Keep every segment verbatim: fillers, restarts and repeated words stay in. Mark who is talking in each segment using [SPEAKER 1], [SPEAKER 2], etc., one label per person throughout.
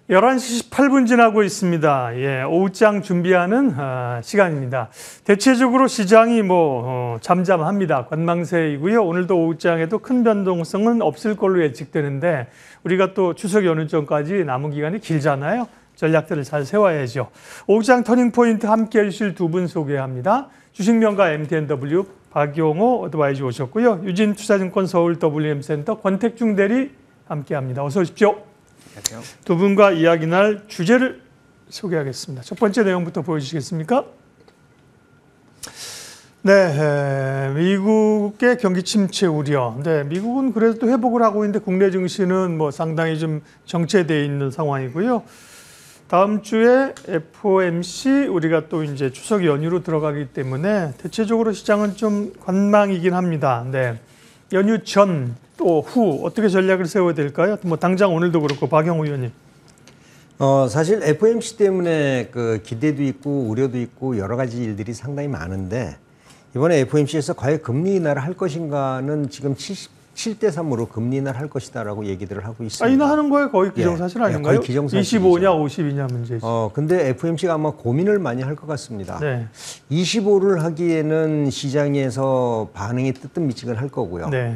[SPEAKER 1] 열한 시 십팔 분 지나고 있습니다. 예, 오후장 준비하는 어, 시간입니다. 대체적으로 시장이 뭐 어, 잠잠합니다. 관망세이고요. 오늘도 오후장에도 큰 변동성은 없을 걸로 예측되는데 우리가 또 추석 연휴 전까지 남은 기간이 길잖아요. 전략들을 잘 세워야죠. 오후장 터닝포인트 함께해 주실 두 분 소개합니다. 주식명가 엠티엔더블유 박용호 어드바이저 오셨고요. 유진투자증권 서울 더블유엠센터 권택중 대리 함께합니다. 어서 오십시오.
[SPEAKER 2] 안녕하세요.
[SPEAKER 1] 두 분과 이야기 날 주제를 소개하겠습니다. 첫 번째 내용부터 보여주시겠습니까? 네, 미국의 경기 침체 우려. 네, 미국은 그래도 또 회복을 하고 있는데 국내 증시는 뭐 상당히 좀 정체되어 있는 상황이고요. 다음 주에 에프오엠씨 우리가 또 이제 추석 연휴로 들어가기 때문에 대체적으로 시장은 좀 관망이긴 합니다. 네, 연휴 전 또 후 어떻게 전략을 세워야 될까요? 뭐 당장 오늘도 그렇고 박영우 의원님.
[SPEAKER 2] 어 사실 에프오엠씨 때문에 그 기대도 있고 우려도 있고 여러 가지 일들이 상당히 많은데 이번에 에프오엠씨에서 과연 금리 인하를 할 것인가는 지금 칠십칠 대 삼으로 금리 인하를 할 것이다라고 얘기들을 하고 있습니다.
[SPEAKER 1] 아, 인하하는 거에 거의 기정사실
[SPEAKER 2] 예,
[SPEAKER 1] 아닌가요?
[SPEAKER 2] 거의 기정사실이죠.
[SPEAKER 1] 이십오냐 오십이냐 문제지.
[SPEAKER 2] 어 근데 에프오엠씨가 아마 고민을 많이 할 것 같습니다.
[SPEAKER 1] 네.
[SPEAKER 2] 이십오를 하기에는 시장에서 반응이 뜨뜻미지근할 거고요.
[SPEAKER 1] 네.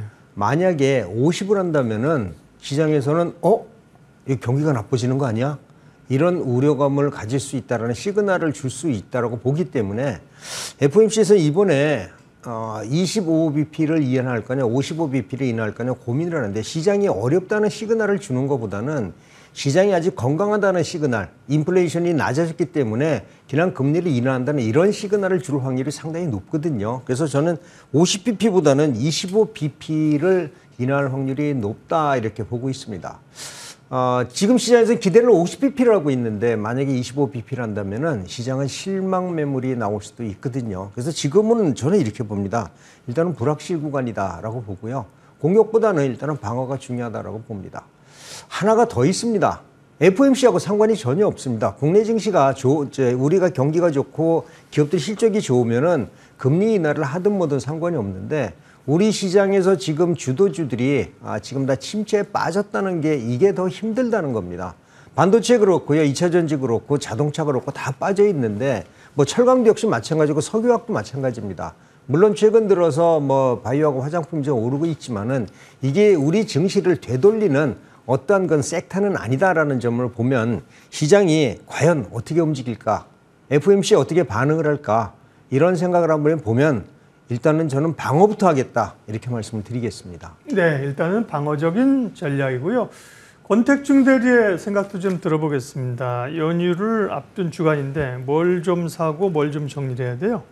[SPEAKER 2] 만약에 오십을 한다면은 시장에서는 어? 이 경기가 나빠지는 거 아니야? 이런 우려감을 가질 수 있다라는 시그널을 줄 수 있다라고 보기 때문에 에프오엠씨에서 이번에 어, 이십오 비피를 인하할 거냐, 오십오 비피를 인하할 거냐 고민을 하는데 시장이 어렵다는 시그널을 주는 것보다는 시장이 아직 건강하다는 시그널, 인플레이션이 낮아졌기 때문에 그냥 금리를 인하한다는 이런 시그널을 줄 확률이 상당히 높거든요. 그래서 저는 오십 비피보다는 이십오 비피를 인하할 확률이 높다 이렇게 보고 있습니다. 어, 지금 시장에서 기대를 오십 비피를 하고 있는데 만약에 이십오 비피를 한다면은 시장은 실망 매물이 나올 수도 있거든요. 그래서 지금은 저는 이렇게 봅니다. 일단은 불확실 구간이다라고 보고요. 공격보다는 일단은 방어가 중요하다라고 봅니다. 하나가 더 있습니다. 에프오엠씨하고 상관이 전혀 없습니다. 국내 증시가 조, 우리가 경기가 좋고 기업들 실적이 좋으면은 금리 인하를 하든 뭐든 상관이 없는데 우리 시장에서 지금 주도주들이 아, 지금 다 침체에 빠졌다는 게 이게 더 힘들다는 겁니다. 반도체 그렇고요. 이차 전지 그렇고 자동차 그렇고 다 빠져 있는데 뭐 철강도 역시 마찬가지고 석유화학도 마찬가지입니다. 물론 최근 들어서 뭐 바이오하고 화장품이 좀 오르고 있지만은 이게 우리 증시를 되돌리는 어떠한 건 섹터는 아니다라는 점을 보면 시장이 과연 어떻게 움직일까? 에프오엠씨 어떻게 반응을 할까? 이런 생각을 한번 보면 일단은 저는 방어부터 하겠다 이렇게 말씀을 드리겠습니다.
[SPEAKER 1] 네, 일단은 방어적인 전략이고요. 권택중 대리의 생각도 좀 들어보겠습니다. 연휴를 앞둔 주간인데 뭘 좀 사고 뭘 좀 정리해야 돼요?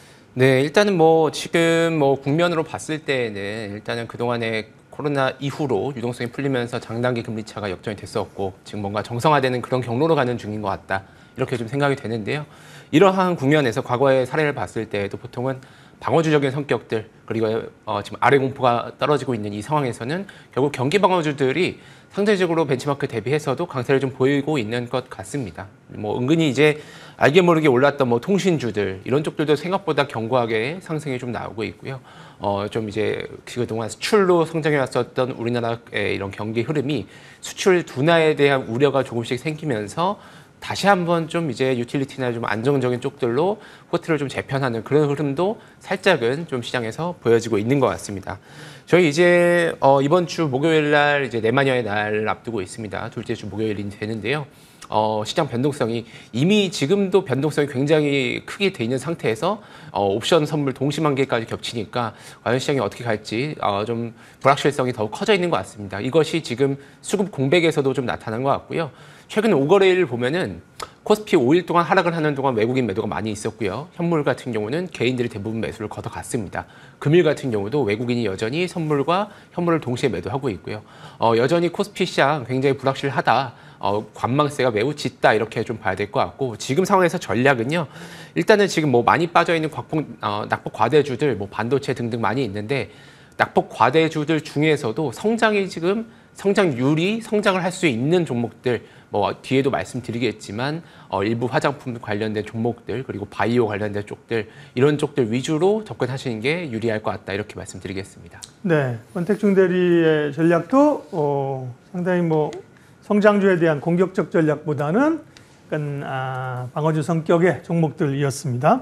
[SPEAKER 3] 네, 일단은 뭐 지금 뭐 국면으로 봤을 때에는 일단은 그동안에 코로나 이후로 유동성이 풀리면서 장단기 금리 차가 역전이 됐었고 지금 뭔가 정상화되는 그런 경로로 가는 중인 것 같다 이렇게 좀 생각이 되는데요. 이러한 국면에서 과거의 사례를 봤을 때에도 보통은 방어주적인 성격들 그리고 어 지금 아래 공포가 떨어지고 있는 이 상황에서는 결국 경기 방어주들이 상대적으로 벤치마크 대비해서도 강세를 좀 보이고 있는 것 같습니다. 뭐 은근히 이제 알게 모르게 올랐던 뭐 통신주들 이런 쪽들도 생각보다 견고하게 상승이 좀 나오고 있고요. 어 좀 이제 그동안 수출로 성장해 왔었던 우리나라의 이런 경기 흐름이 수출 둔화에 대한 우려가 조금씩 생기면서 다시 한번 좀 이제 유틸리티나 좀 안정적인 쪽들로 포트를 좀 재편하는 그런 흐름도 살짝은 좀 시장에서 보여지고 있는 것 같습니다. 저희 이제 어 이번 주 목요일 날 이제 내마녀의 날 앞두고 있습니다. 둘째 주 목요일이 되는데요. 어, 시장 변동성이 이미 지금도 변동성이 굉장히 크게 돼 있는 상태에서 어, 옵션 선물 동시만기까지 겹치니까 과연 시장이 어떻게 갈지 어, 좀 불확실성이 더욱 커져 있는 것 같습니다. 이것이 지금 수급 공백에서도 좀 나타난 것 같고요. 최근 오거래일 보면은 코스피 오 일 동안 하락을 하는 동안 외국인 매도가 많이 있었고요. 현물 같은 경우는 개인들이 대부분 매수를 걷어갔습니다. 금일 같은 경우도 외국인이 여전히 선물과 현물을 동시에 매도하고 있고요. 어, 여전히 코스피 시장 굉장히 불확실하다. 어, 관망세가 매우 짙다 이렇게 좀 봐야 될 것 같고 지금 상황에서 전략은요. 일단은 지금 뭐 많이 빠져있는 곽폭, 어, 낙폭 과대주들, 뭐 반도체 등등 많이 있는데 낙폭 과대주들 중에서도 성장이 지금 성장률이 성장을 할 수 있는 종목들 뭐 뒤에도 말씀드리겠지만 어, 일부 화장품 관련된 종목들 그리고 바이오 관련된 쪽들 이런 쪽들 위주로 접근하시는 게 유리할 것 같다 이렇게 말씀드리겠습니다.
[SPEAKER 1] 네, 권택중 대리의 전략도 어, 상당히 뭐 성장주에 대한 공격적 전략보다는 약간 아, 방어주 성격의 종목들이었습니다.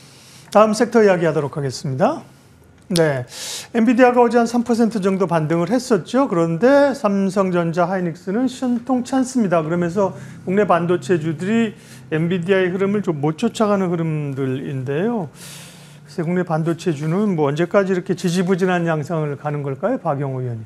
[SPEAKER 1] 다음 섹터 이야기하도록 하겠습니다. 네, 엔비디아가 어제 한 삼 퍼센트 정도 반등을 했었죠. 그런데 삼성전자, 하이닉스는 신통치 않습니다. 그러면서 국내 반도체주들이 엔비디아의 흐름을 좀 못 쫓아가는 흐름들인데요. 글쎄, 국내 반도체주는 뭐 언제까지 이렇게 지지부진한 양상을 가는 걸까요, 박영호 의원님?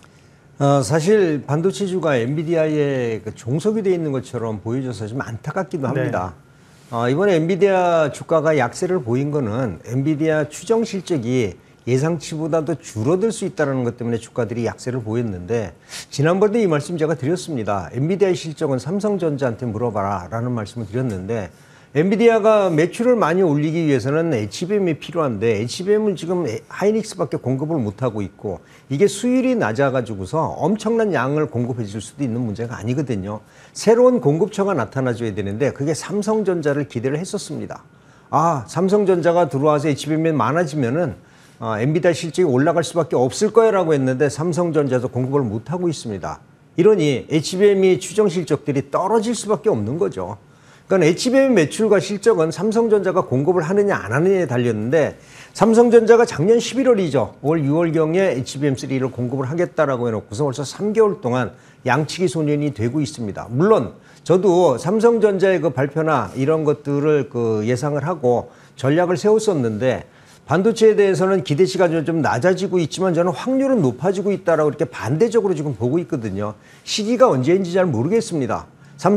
[SPEAKER 2] 어, 사실 반도체주가 엔비디아의 그 종속이 되어 있는 것처럼 보여져서 좀 안타깝기도 합니다. 네. 어, 이번에 엔비디아 주가가 약세를 보인 거는 엔비디아 추정 실적이 예상치보다도 줄어들 수 있다는 것 때문에 주가들이 약세를 보였는데, 지난번에 이 말씀 제가 드렸습니다. 엔비디아의 실적은 삼성전자한테 물어봐라 라는 말씀을 드렸는데, 엔비디아가 매출을 많이 올리기 위해서는 에이치비엠이 필요한데 에이치비엠은 지금 하이닉스밖에 공급을 못하고 있고, 이게 수율이 낮아가지고서 엄청난 양을 공급해 줄 수도 있는 문제가 아니거든요. 새로운 공급처가 나타나줘야 되는데 그게 삼성전자를 기대를 했었습니다. 아, 삼성전자가 들어와서 에이치비엠이 많아지면은 아, 엔비디아 실적이 올라갈 수밖에 없을 거라고 했는데 삼성전자도 공급을 못하고 있습니다. 이러니 에이치비엠이 추정 실적들이 떨어질 수밖에 없는 거죠. 그러니까 에이치비엠 매출과 실적은 삼성전자가 공급을 하느냐 안 하느냐에 달렸는데, 삼성전자가 작년 십일월이죠. 올 유월경에 에이치비엠 쓰리를 공급을 하겠다라고 해놓고서 벌써 삼 개월 동안 양치기 소년이 되고 있습니다. 물론 저도 삼성전자의 그 발표나 이런 것들을 그 예상을 하고 전략을 세웠었는데, 반도체에 대해서는 기대치가 좀 낮아지고 있지만 저는 확률은 높아지고 있다라고 이렇게 반대적으로 지금 보고 있거든요. 시기가 언제인지 잘 모르겠습니다.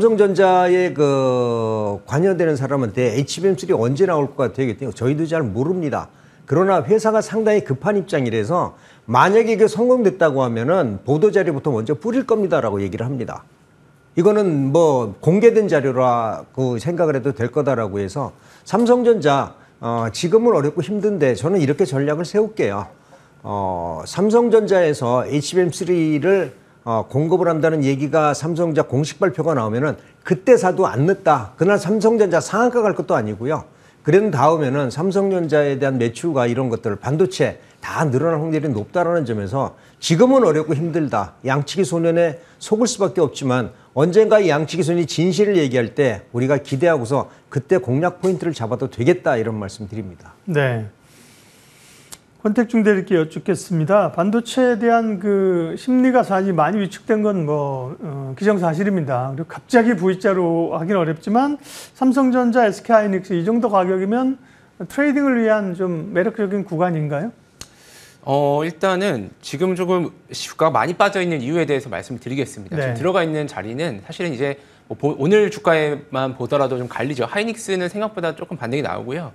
[SPEAKER 2] 삼성전자에 그 관여되는 사람한테 에이치비엠 쓰리 언제 나올 것 같아요? 그랬더니 저희도 잘 모릅니다. 그러나 회사가 상당히 급한 입장이라서 만약에 이게 성공됐다고 하면은 보도자료부터 먼저 뿌릴 겁니다라고 얘기를 합니다. 이거는 뭐 공개된 자료라고 생각을 해도 될 거다라고 해서 삼성전자 어, 지금은 어렵고 힘든데 저는 이렇게 전략을 세울게요. 어, 삼성전자에서 에이치비엠 쓰리를 어, 공급을 한다는 얘기가 삼성전자 공식 발표가 나오면은 그때 사도 안 늦다. 그날 삼성전자 상한가 갈 것도 아니고요. 그런 다음에는 삼성전자에 대한 매출과 이런 것들, 반도체 다 늘어날 확률이 높다라는 점에서 지금은 어렵고 힘들다. 양치기 소년에 속을 수밖에 없지만 언젠가 이 양치기 소년이 진실을 얘기할 때 우리가 기대하고서 그때 공략 포인트를 잡아도 되겠다, 이런 말씀 드립니다.
[SPEAKER 1] 네. 권택중 대리께 여쭙겠습니다. 반도체에 대한 그 심리가 사실 많이 위축된 건 뭐 어, 기정사실입니다. 그리고 갑자기 V자로 하긴 어렵지만 삼성전자, 에스케이하이닉스 이 정도 가격이면 트레이딩을 위한 좀 매력적인 구간인가요?
[SPEAKER 3] 어, 일단은 지금 조금 주가가 많이 빠져 있는 이유에 대해서 말씀을 드리겠습니다.
[SPEAKER 1] 네.
[SPEAKER 3] 지금 들어가 있는 자리는 사실은 이제 뭐 보, 오늘 주가에만 보더라도 좀 갈리죠. 하이닉스는 생각보다 조금 반등이 나오고요.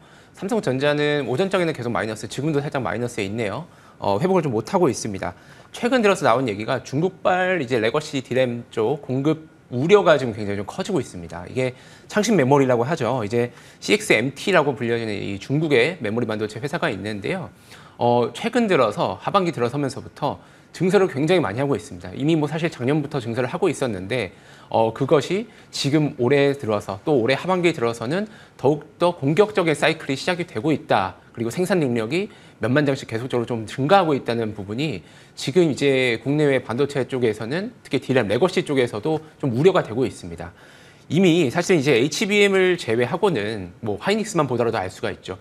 [SPEAKER 3] 삼성전자는 오전장에는 계속 마이너스, 지금도 살짝 마이너스에 있네요. 어, 회복을 좀 못하고 있습니다. 최근 들어서 나온 얘기가 중국발 이제 레거시 디램 쪽 공급 우려가 지금 굉장히 좀 커지고 있습니다. 이게 창신 메모리라고 하죠. 이제 씨엑스엠티라고 불려지는 이 중국의 메모리 반도체 회사가 있는데요. 어, 최근 들어서 하반기 들어서면서부터 증설을 굉장히 많이 하고 있습니다. 이미 뭐 사실 작년부터 증설을 하고 있었는데 어, 그것이 지금 올해 들어서 또 올해 하반기에 들어서는 더욱더 공격적인 사이클이 시작이 되고 있다. 그리고 생산 능력이 몇만 장씩 계속적으로 좀 증가하고 있다는 부분이 지금 이제 국내외 반도체 쪽에서는 특히 디램, 레거시 쪽에서도 좀 우려가 되고 있습니다. 이미 사실 이제 에이치비엠을 제외하고는 뭐 하이닉스만 보더라도 알 수가 있죠.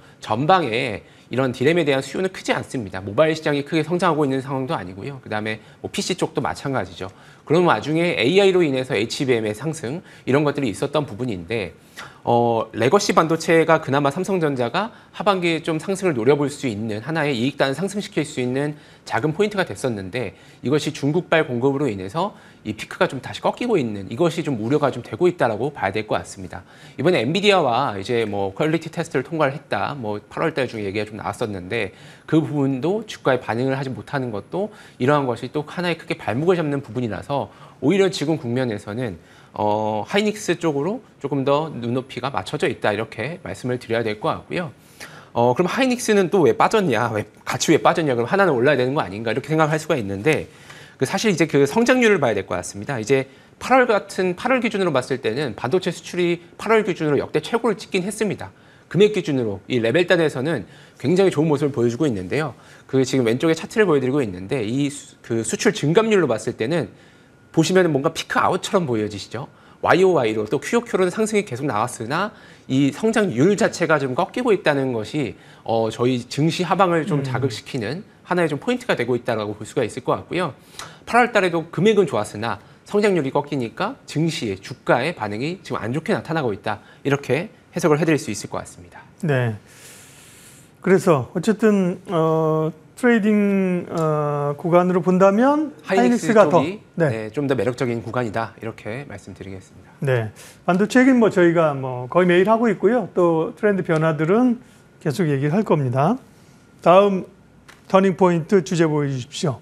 [SPEAKER 3] 전방에 이런 디램에 대한 수요는 크지 않습니다. 모바일 시장이 크게 성장하고 있는 상황도 아니고요. 그다음에 뭐 피씨 쪽도 마찬가지죠. 그런 와중에 에이아이로 인해서 에이치비엠의 상승 이런 것들이 있었던 부분인데 어, 레거시 반도체가 그나마 삼성전자가 하반기에 좀 상승을 노려볼 수 있는 하나의 이익단을 상승시킬 수 있는 작은 포인트가 됐었는데 이것이 중국발 공급으로 인해서 이 피크가 좀 다시 꺾이고 있는 이것이 좀 우려가 좀 되고 있다라고 봐야 될 것 같습니다. 이번에 엔비디아와 이제 뭐 퀄리티 테스트를 통과를 했다. 뭐 팔월 달 중에 얘기가 좀 나왔었는데 그 부분도 주가에 반응을 하지 못하는 것도 이러한 것이 또 하나의 크게 발목을 잡는 부분이라서 오히려 지금 국면에서는 어, 하이닉스 쪽으로 조금 더 눈높이가 맞춰져 있다 이렇게 말씀을 드려야 될 것 같고요. 어, 그럼 하이닉스는 또 왜 빠졌냐? 왜 같이 왜 빠졌냐? 그럼 하나는 올라야 되는 거 아닌가? 이렇게 생각할 수가 있는데 그 사실 이제 그 성장률을 봐야 될 것 같습니다. 이제 팔월 같은 팔월 기준으로 봤을 때는 반도체 수출이 팔월 기준으로 역대 최고를 찍긴 했습니다. 금액 기준으로 이 레벨단에서는 굉장히 좋은 모습을 보여주고 있는데요. 그 지금 왼쪽에 차트를 보여드리고 있는데 이 그 수출 증감률로 봤을 때는 보시면 뭔가 피크 아웃처럼 보여지시죠. 와이오와이로 또 큐오큐로는 상승이 계속 나왔으나 이 성장률 자체가 좀 꺾이고 있다는 것이 어, 저희 증시 하방을 좀 자극시키는 하나의 좀 포인트가 되고 있다고 볼 수가 있을 것 같고요. 팔월 달에도 금액은 좋았으나 성장률이 꺾이니까 증시의 주가의 반응이 지금 안 좋게 나타나고 있다. 이렇게 해석을 해드릴 수 있을 것 같습니다.
[SPEAKER 1] 네. 그래서 어쨌든 어, 트레이딩 어, 구간으로 본다면
[SPEAKER 3] 하이닉스
[SPEAKER 1] 하이닉스가 더
[SPEAKER 3] 쪽이
[SPEAKER 1] 네.
[SPEAKER 3] 네, 좀 더 매력적인 구간이다. 이렇게 말씀드리겠습니다.
[SPEAKER 1] 네. 반도체 얘기는 뭐 저희가 뭐 거의 매일 하고 있고요. 또 트렌드 변화들은 계속 얘기를 할 겁니다. 다음 터닝 포인트 주제 보여주십시오.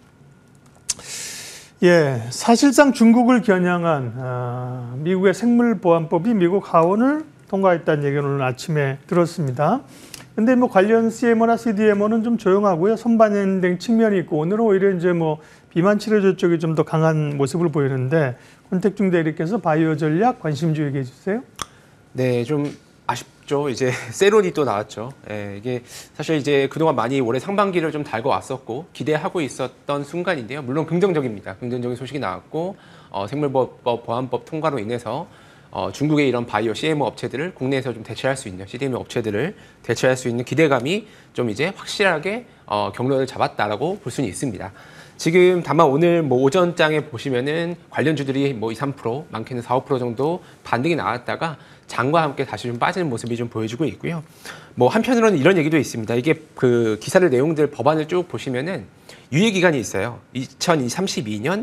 [SPEAKER 1] 예, 사실상 중국을 겨냥한 아, 미국의 생물보안법이 미국 하원을 통과했다는 얘기를 오늘 아침에 들었습니다. 근데 뭐 관련 씨엠오나 씨디엠오는 좀 조용하고요. 선반영된 측면이 있고 오늘은 오히려 이제 뭐 비만 치료제 쪽이 좀 더 강한 모습을 보이는데 권택중 대리께서 바이오 전략 관심주 얘기해 주세요.
[SPEAKER 3] 네, 좀 아쉽죠. 이제 세론이 또 나왔죠. 예, 이게 사실 이제 그동안 많이 올해 상반기를 좀 달고 왔었고 기대하고 있었던 순간인데요. 물론 긍정적입니다. 긍정적인 소식이 나왔고 어, 생물보안법 보안법 통과로 인해서 어, 중국의 이런 바이오 씨엠오 업체들을 국내에서 좀 대체할 수 있는 씨디엠오 업체들을 대체할 수 있는 기대감이 좀 이제 확실하게 어, 경로를 잡았다라고 볼 수는 있습니다. 지금 다만 오늘 뭐 오전장에 보시면은 관련주들이 뭐 이, 삼 퍼센트, 많게는 사, 오 퍼센트 정도 반등이 나왔다가 장과 함께 다시 좀 빠지는 모습이 좀 보여주고 있고요. 뭐 한편으로는 이런 얘기도 있습니다. 이게 그 기사를 내용들 법안을 쭉 보시면은 유예 기간이 있어요. 이천삼십이 년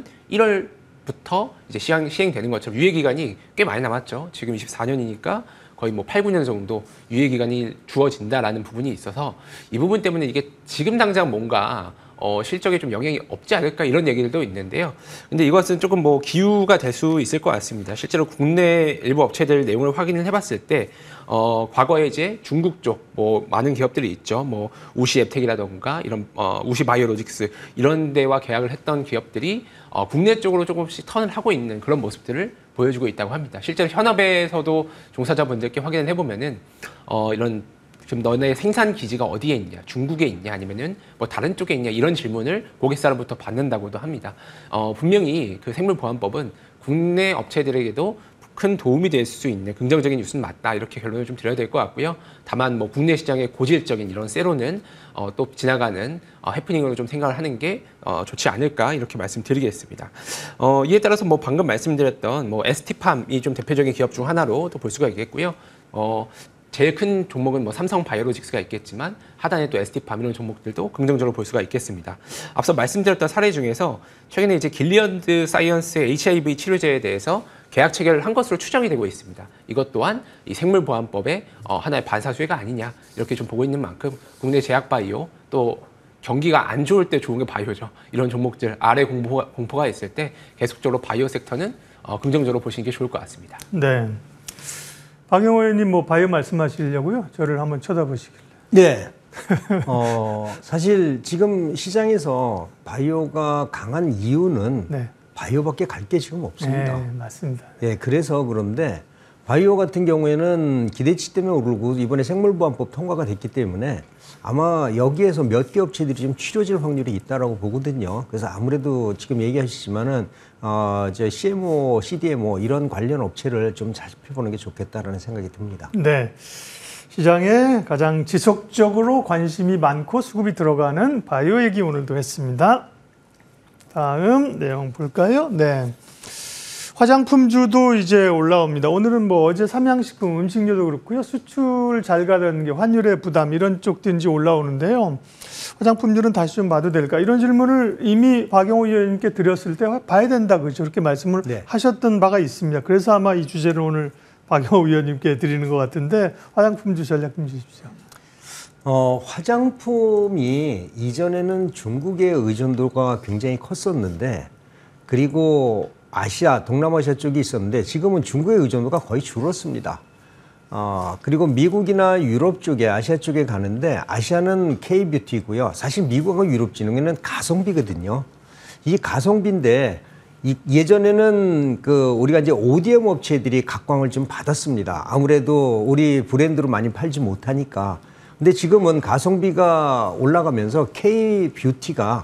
[SPEAKER 3] 일월부터 이제 시행, 시행되는 것처럼 유예 기간이 꽤 많이 남았죠. 지금 이십사 년이니까 거의 뭐 팔, 구 년 정도 유예 기간이 주어진다라는 부분이 있어서 이 부분 때문에 이게 지금 당장 뭔가 어, 실적에 좀 영향이 없지 않을까 이런 얘기들도 있는데요. 근데 이것은 조금 뭐 기우가 될 수 있을 것 같습니다. 실제로 국내 일부 업체들 내용을 확인을 해봤을 때 어, 과거에 이제 중국 쪽 뭐 많은 기업들이 있죠. 뭐 우시 앱텍이라던가 이런 어, 우시 바이오로직스 이런 데와 계약을 했던 기업들이 어, 국내 쪽으로 조금씩 턴을 하고 있는 그런 모습들을 보여주고 있다고 합니다. 실제로 현업에서도 종사자분들께 확인을 해보면은 어, 이런 지금 너네 생산 기지가 어디에 있냐, 중국에 있냐, 아니면은 뭐 다른 쪽에 있냐 이런 질문을 고객사로부터 받는다고도 합니다. 어, 분명히 그 생물보안법은 국내 업체들에게도 큰 도움이 될 수 있는 긍정적인 뉴스는 맞다 이렇게 결론을 좀 드려야 될 것 같고요. 다만 뭐 국내 시장의 고질적인 이런 세로는 어, 또 지나가는 어, 해프닝으로 좀 생각을 하는 게 어, 좋지 않을까 이렇게 말씀드리겠습니다. 어, 이에 따라서 뭐 방금 말씀드렸던 뭐 에스티팜이 좀 대표적인 기업 중 하나로 또 볼 수가 있겠고요. 어, 제일 큰 종목은 뭐 삼성 바이오로직스가 있겠지만 하단에 또 에스티팜 이런 종목들도 긍정적으로 볼 수가 있겠습니다. 앞서 말씀드렸던 사례 중에서 최근에 이제 길리언드 사이언스의 에이치아이브이 치료제에 대해서 계약 체결을 한 것으로 추정이 되고 있습니다. 이것 또한 이 생물보안법의 어, 하나의 반사수혜가 아니냐 이렇게 좀 보고 있는 만큼 국내 제약바이오 또 경기가 안 좋을 때 좋은 게 바이오죠. 이런 종목들 아래 공포가, 공포가 있을 때 계속적으로 바이오 섹터는 어, 긍정적으로 보시는 게 좋을 것 같습니다.
[SPEAKER 1] 네. 박영호 의원님 뭐 바이오 말씀하시려고요? 저를 한번 쳐다보시길래.
[SPEAKER 2] 네. 어, 사실 지금 시장에서 바이오가 강한 이유는
[SPEAKER 1] 네.
[SPEAKER 2] 바이오밖에 갈 게 지금 없습니다.
[SPEAKER 1] 네, 맞습니다.
[SPEAKER 2] 예, 그래서 그런데 바이오 같은 경우에는 기대치 때문에 오르고 이번에 생물보안법 통과가 됐기 때문에 아마 여기에서 몇 개 업체들이 좀 치료질 확률이 있다라고 보거든요. 그래서 아무래도 지금 얘기하시지만은 어, 이제 씨엠오, 씨디엠오 이런 관련 업체를 좀 살펴보는 게 좋겠다라는 생각이 듭니다.
[SPEAKER 1] 네. 시장에 가장 지속적으로 관심이 많고 수급이 들어가는 바이오 얘기 오늘도 했습니다. 다음 내용 볼까요? 네. 화장품주도 이제 올라옵니다. 오늘은 뭐 어제 삼양식품 음식료도 그렇고요. 수출 잘 가던 게 환율의 부담 이런 쪽도 이제 올라오는데요. 화장품주는 다시 좀 봐도 될까? 이런 질문을 이미 박영호 의원님께 드렸을 때 봐야 된다 그죠? 그렇게 말씀을
[SPEAKER 2] 네.
[SPEAKER 1] 하셨던 바가 있습니다. 그래서 아마 이 주제를 오늘 박영호 의원님께 드리는 것 같은데 화장품주 전략 좀 주십시오.
[SPEAKER 2] 어, 화장품이 이전에는 중국의 의존도가 굉장히 컸었는데 그리고 아시아, 동남아시아 쪽이 있었는데 지금은 중국의 의존도가 거의 줄었습니다. 어, 그리고 미국이나 유럽 쪽에 아시아 쪽에 가는데 아시아는 K뷰티고요. 사실 미국하고 유럽 지능에는 가성비거든요. 이 가성비인데 이, 예전에는 그 우리가 이제 오디엠 업체들이 각광을 좀 받았습니다. 아무래도 우리 브랜드로 많이 팔지 못하니까. 근데 지금은 가성비가 올라가면서 K뷰티가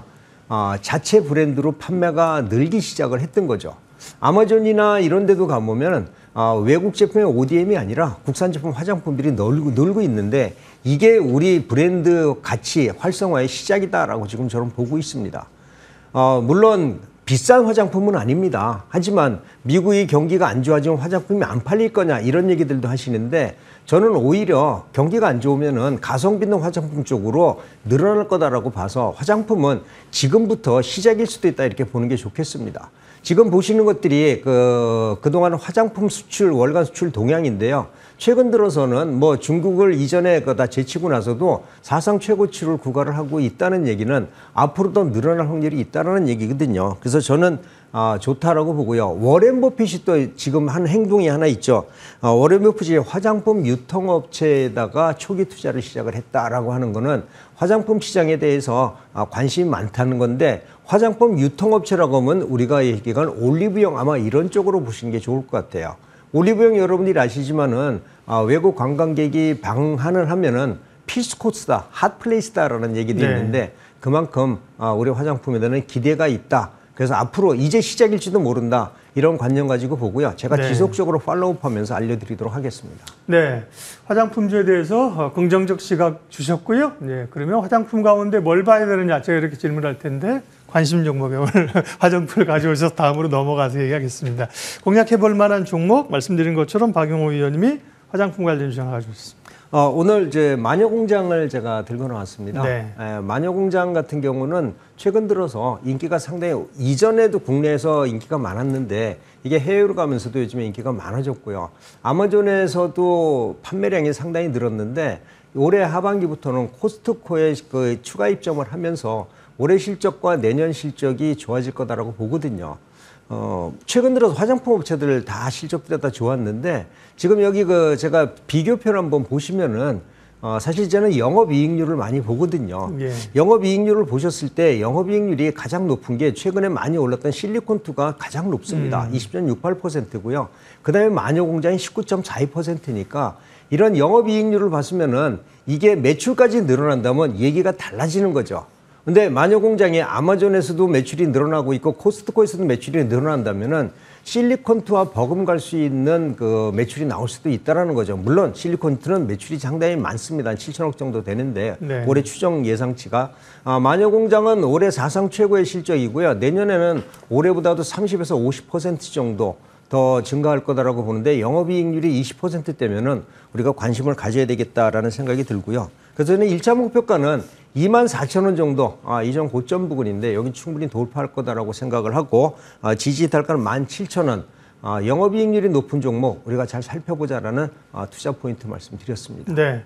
[SPEAKER 2] 어, 자체 브랜드로 판매가 늘기 시작을 했던 거죠. 아마존이나 이런 데도 가보면 어, 외국 제품의 오디엠이 아니라 국산 제품 화장품들이 늘고, 늘고 있는데 이게 우리 브랜드 가치 활성화의 시작이다라고 지금 저는 보고 있습니다. 어, 물론 비싼 화장품은 아닙니다. 하지만 미국의 경기가 안 좋아지면 화장품이 안 팔릴 거냐 이런 얘기들도 하시는데 저는 오히려 경기가 안 좋으면은 가성비 있는 화장품 쪽으로 늘어날 거다라고 봐서 화장품은 지금부터 시작일 수도 있다 이렇게 보는 게 좋겠습니다. 지금 보시는 것들이 그, 그동안 화장품 수출, 월간 수출 동향인데요. 최근 들어서는 뭐 중국을 이전에 다 제치고 나서도 사상 최고치를 구가를 하고 있다는 얘기는 앞으로도 늘어날 확률이 있다는 얘기거든요. 그래서 저는 아, 좋다라고 보고요. 워렌 버핏이 또 지금 한 행동이 하나 있죠. 어, 워렌 버핏이 화장품 유통업체에다가 초기 투자를 시작을 했다라고 하는 거는 화장품 시장에 대해서 아, 관심이 많다는 건데 화장품 유통업체라고 하면 우리가 얘기한 올리브영 아마 이런 쪽으로 보시는 게 좋을 것 같아요. 올리브영 여러분들이 아시지만은 아, 외국 관광객이 방한을 하면은 필수 코스다, 핫플레이스다라는 얘기도
[SPEAKER 1] 네.
[SPEAKER 2] 있는데 그만큼 아, 우리 화장품에 대한 기대가 있다. 그래서 앞으로 이제 시작일지도 모른다. 이런 관념 가지고 보고요. 제가
[SPEAKER 1] 네.
[SPEAKER 2] 지속적으로 팔로우하면서 알려드리도록 하겠습니다.
[SPEAKER 1] 네, 화장품주에 대해서 긍정적 시각 주셨고요. 네, 그러면 화장품 가운데 뭘 봐야 되느냐 제가 이렇게 질문할 텐데 관심 종목에 오늘 화장품을 가져오셔서 다음으로 넘어가서 얘기하겠습니다. 공략해볼 만한 종목 말씀드린 것처럼 박용호 위원님이 화장품 관련 주장을 가져오셨습니다.
[SPEAKER 2] 어, 오늘 이제 마녀공장을 제가 들고 나왔습니다.
[SPEAKER 1] 네.
[SPEAKER 2] 에, 마녀공장 같은 경우는 최근 들어서 인기가 상당히 이전에도 국내에서 인기가 많았는데 이게 해외로 가면서도 요즘에 인기가 많아졌고요. 아마존에서도 판매량이 상당히 늘었는데 올해 하반기부터는 코스트코에 그 추가 입점을 하면서 올해 실적과 내년 실적이 좋아질 거다라고 보거든요. 어, 최근 들어서 화장품 업체들 다 실적들이 다 좋았는데 지금 여기 그 제가 비교표를 한번 보시면은 어, 사실 저는 영업이익률을 많이 보거든요.
[SPEAKER 1] 예.
[SPEAKER 2] 영업이익률을 보셨을 때 영업이익률이 가장 높은 게 최근에 많이 올랐던 실리콘투가 가장 높습니다.
[SPEAKER 1] 음.
[SPEAKER 2] 이십 점 육팔 퍼센트고요. 그 다음에 마녀공장이 십구 점 사이 퍼센트니까 이런 영업이익률을 봤으면은 이게 매출까지 늘어난다면 얘기가 달라지는 거죠. 근데 마녀공장이 아마존에서도 매출이 늘어나고 있고 코스트코에서도 매출이 늘어난다면은 실리콘투와 버금갈 수 있는 그 매출이 나올 수도 있다라는 거죠. 물론 실리콘투는 매출이 상당히 많습니다. 한 칠천억 정도 되는데
[SPEAKER 1] 네.
[SPEAKER 2] 올해 추정 예상치가 아, 마녀공장은 올해 사상 최고의 실적이고요. 내년에는 올해보다도 삼십에서 오십 퍼센트 정도 더 증가할 거다라고 보는데 영업이익률이 이십 퍼센트대면은 우리가 관심을 가져야 되겠다라는 생각이 들고요. 그래서 저는 일 차 목표가는 이만 사천 원 정도, 아, 이전 고점 부근인데 여기 충분히 돌파할 거다라고 생각을 하고 아, 지지 단가는 만 칠천 원, 아, 영업이익률이 높은 종목 우리가 잘 살펴보자라는 아, 투자 포인트 말씀드렸습니다.
[SPEAKER 1] 네.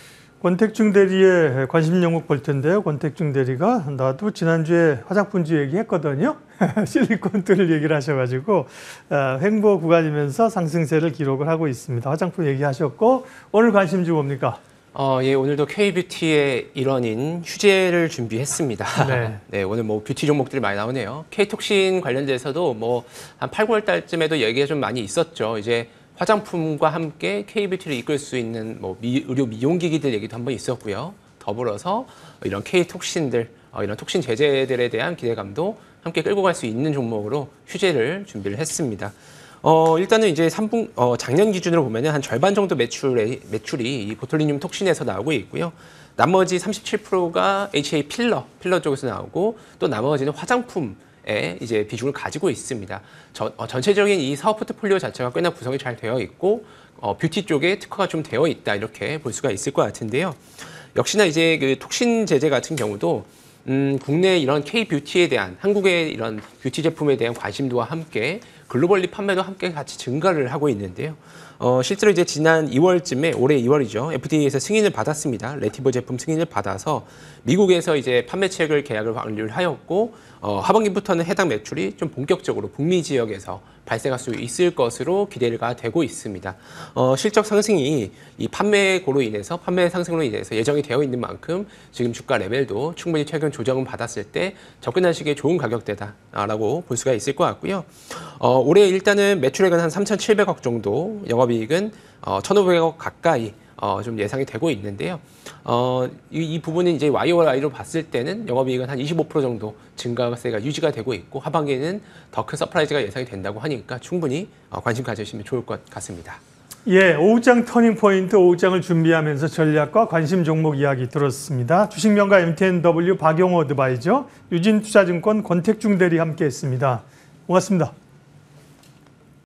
[SPEAKER 1] 권택중 대리의 관심 종목 볼 텐데요. 권택중 대리가 나도 지난주에 화장품주 얘기했거든요. 실리콘투를 얘기를 하셔가지고 어, 횡보 구간이면서 상승세를 기록을 하고 있습니다. 화장품 얘기하셨고 오늘 관심주 뭡니까?
[SPEAKER 3] 어, 예, 오늘도 K뷰티의 일원인 휴재를 준비했습니다.
[SPEAKER 1] 네.
[SPEAKER 3] 네, 오늘 뭐 뷰티 종목들이 많이 나오네요. K톡신 관련돼서도 뭐 한 팔, 구월 달쯤에도 얘기가 좀 많이 있었죠. 이제 화장품과 함께 K뷰티를 이끌 수 있는 뭐 미, 의료 미용기기들 얘기도 한번 있었고요. 더불어서 이런 K톡신들, 어, 이런 톡신 제재들에 대한 기대감도 함께 끌고 갈 수 있는 종목으로 휴재를 준비를 했습니다. 어, 일단은 이제 삼 분, 어, 작년 기준으로 보면은 한 절반 정도 매출에, 매출이 이 보톨리늄 톡신에서 나오고 있고요. 나머지 삼십칠 퍼센트가 에이치에이 필러, 필러 쪽에서 나오고 또 나머지는 화장품에 이제 비중을 가지고 있습니다. 저, 어, 전체적인 이 사업 포트폴리오 자체가 꽤나 구성이 잘 되어 있고, 어, 뷰티 쪽에 특화가 좀 되어 있다 이렇게 볼 수가 있을 것 같은데요. 역시나 이제 그 톡신 제재 같은 경우도 음, 국내 이런 K-뷰티에 대한 한국의 이런 뷰티 제품에 대한 관심도와 함께 글로벌리 판매도 함께 같이 증가를 하고 있는데요. 어, 실제로 이제 지난 이월쯤에 올해 이월이죠. 에프디에이에서 승인을 받았습니다. 레티버 제품 승인을 받아서 미국에서 이제 판매책을 계약을 완료를 하였고 어, 하반기부터는 해당 매출이 좀 본격적으로 북미 지역에서 발생할 수 있을 것으로 기대가 되고 있습니다. 어, 실적 상승이 이 판매고로 인해서 판매 상승으로 인해서 예정이 되어 있는 만큼 지금 주가 레벨도 충분히 최근 조정을 받았을 때 접근하시기에 좋은 가격대다라고 볼 수가 있을 것 같고요. 어, 올해 일단은 매출액은 한 삼천칠백억 정도, 영업이익은 어, 천오백억 가까이 어, 좀 예상이 되고 있는데요. 어, 이, 이 부분은 이제 와이오와이로 봤을 때는 영업이익은 한 이십오 퍼센트 정도 증가세가 유지가 되고 있고 하반기에는 더 큰 서프라이즈가 예상이 된다고 하니까 충분히 어, 관심 가지시면 좋을 것 같습니다.
[SPEAKER 1] 예, 오후장 터닝포인트 오후장을 준비하면서 전략과 관심 종목 이야기 들었습니다. 주식명가 엠티엔더블유 박용호 어드바이저, 유진투자증권 권택중 대리 함께했습니다. 고맙습니다.